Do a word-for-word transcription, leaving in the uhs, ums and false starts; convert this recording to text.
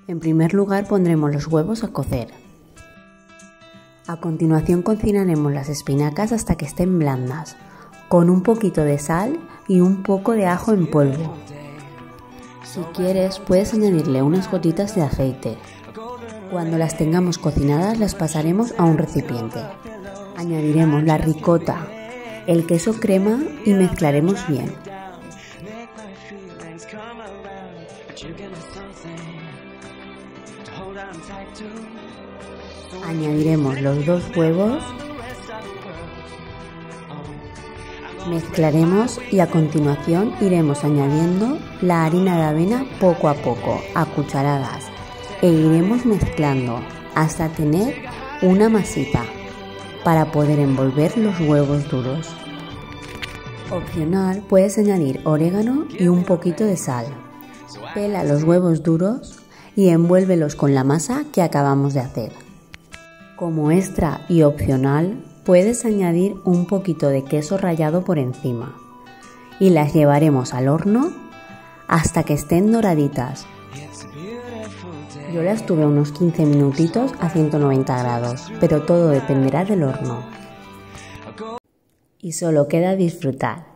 En primer lugar pondremos los huevos a cocer. A continuación cocinaremos las espinacas hasta que estén blandas, con un poquito de sal y un poco de ajo en polvo. Si quieres, puedes añadirle unas gotitas de aceite. Cuando las tengamos cocinadas, las pasaremos a un recipiente. Añadiremos la ricota, el queso crema y mezclaremos bien. Añadiremos los dos huevos, mezclaremos y a continuación iremos añadiendo la harina de avena poco a poco, a cucharadas, e iremos mezclando hasta tener una masita para poder envolver los huevos duros. Opcional, puedes añadir orégano y un poquito de sal. Pela los huevos duros y envuélvelos con la masa que acabamos de hacer. Como extra y opcional, puedes añadir un poquito de queso rallado por encima y las llevaremos al horno hasta que estén doraditas. Yo las tuve unos quince minutitos a ciento noventa grados, pero todo dependerá del horno. Y solo queda disfrutar.